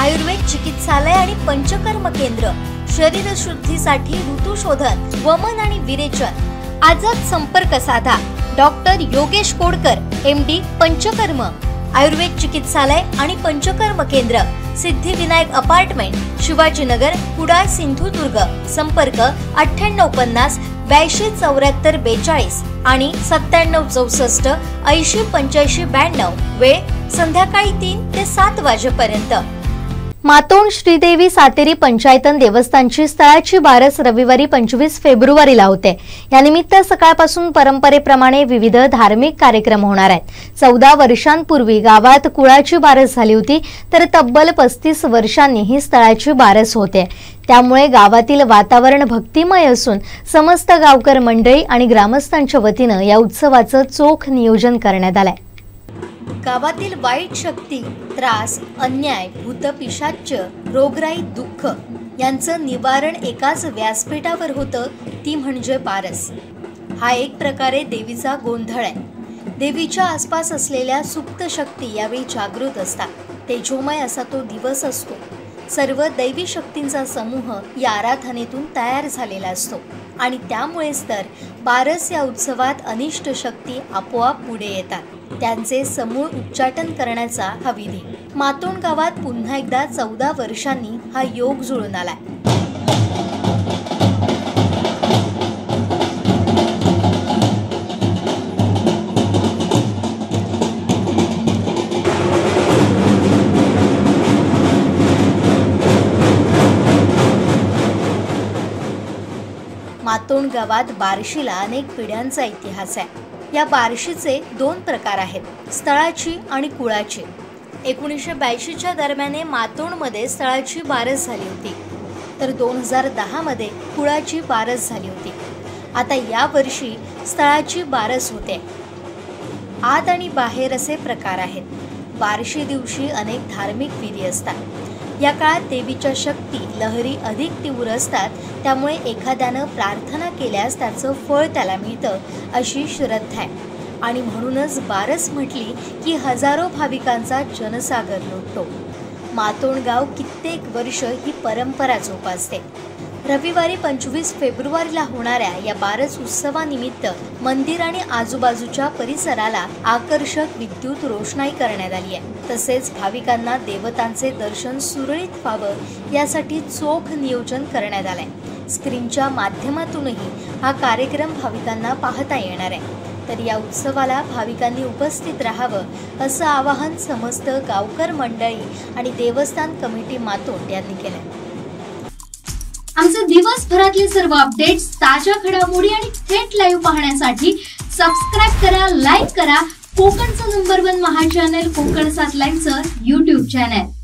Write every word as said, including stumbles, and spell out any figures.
आयुर्वेद चिकित्सालय आणि पंचकर्म केंद्र, शरीर शुद्धीसाठी ऋतुशोधन, वमन आणि विरेचन। आजच संपर्क साधा। Doctor Yogesh Kodkar, M D, Panchakarma, Ayurveda चिकित्सालय आणि पंचकर्म केंद्र, सिद्धिविनायक अपार्टमेंट, शिवाजीनगर, कुडाळ, सिंधुदुर्ग। संपर्क अठ्ठ्याण्णव पन्नास ब्याऐंशी चौऱ्याहत्तर बेचाळीस आणि सत्त्याण्णव चौसष्ट ऐंशी पंच्याऐंशी ब्याण्णव। वेळ संध्याकाळी तीन ते सात वाजेपर्यंत। मातोंड श्रीदेवी सातेरी पंचायतन देवस्थानची स्थळाची बारस रविवारी पंचवीस फेब्रुवारीला होते। या निमित्त सकाळपासून परंपरेप्रमाणे विविध धार्मिक कार्यक्रम होणार आहेत। चौदा वर्षांपूर्वी गावात कुळाची बारस झाली होती, तर तब्बल पस्तीस वर्षांनी ही स्थळाची बारस होते। त्यामुळे गावातील वातावरण भक्तिमय असून समस्त गावकर मंडळी आणि ग्रामस्थांच्या वतीनं या उत्सवाचं चोख नियोजन करण्यात आलंय। गावातील वाईट शक्ती, त्रास, अन्याय, भूतपिशाच, रोगराई, दुःख यांचं निवारण एकाच व्यासपीठावर होतं, ती म्हणजे बारस। हा एक प्रकारे देवीचा गोंधळ आहे। देवीच्या आसपास असलेल्या सुप्त शक्ती यावेळी जागृत असतात। तेजोमय असा तो दिवस असतो। सर्व दैवी शक्तींचा समूह या आराधनेतून तयार झालेला असतो आणि त्यामुळेच तर बारस या उत्सवात अनिष्ट शक्ती आपोआप पुढे येतात। त्यांचे समूळ उच्चाटन करण्याचा हा विधी मातोंड गावात पुन्हा एकदा चौदा वर्षांनी हा योग जुळून आलाय। मातोंड गावात बार्शीला अनेक पिढ्यांचा इतिहास आहे। या बार्शीचे दोन प्रकार आहेत, स्थळाची आणि कुळाची। एकोणीसशे ब्याऐंशीच्या दरम्यान मातोंडमध्ये स्थळाची बारस झाली होती, तर दोन हजार दहा मध्ये कुळाची बारस झाली होती। आता या वर्षी स्थळाची बारस होते। आत आणि बाहेर असे प्रकार आहेत। बारशी दिवशी अनेक धार्मिक विधी असतात। या काळात देवीच्या शक्ती लहरी अधिक तीव्र असतात, त्यामुळे एखाद्यानं प्रार्थना केल्यास त्याचं फळ त्याला मिळतं अशी श्रद्धा आहे आणि म्हणूनच बारस म्हटली की हजारो भाविकांचा जनसागर लोटतो। मातोंड गाव कित्येक वर्ष ही परंपरा जोपासते। रविवारी पंचवीस फेब्रुवारीला होणाऱ्या या बारस उत्सवानिमित्त मंदिर आणि आजूबाजूच्या परिसराला आकर्षक विद्युत रोषणाई करण्यात आली आहे। तसेच भाविकांना देवतांचे दर्शन सुरळीत व्हावं यासाठी चोख नियोजन करण्यात आलंय। स्क्रीनच्या माध्यमातूनही हा कार्यक्रम भाविकांना पाहता येणार आहे। तर या उत्सवाला भाविकांनी उपस्थित राहावं असं आवाहन समस्त गावकर मंडळी आणि देवस्थान कमिटी मातोंड यांनी केलंय। आमचे दिवसभरातले सर्व अपडेट्स, ताज्या घडामोडी आणि थेट लाईव्ह पाहण्यासाठी सबस्क्राइब करा, लाईक करा कोकणचं number one Maha channel Konkan सात लाईव्हचं यूट्यूब चॅनल।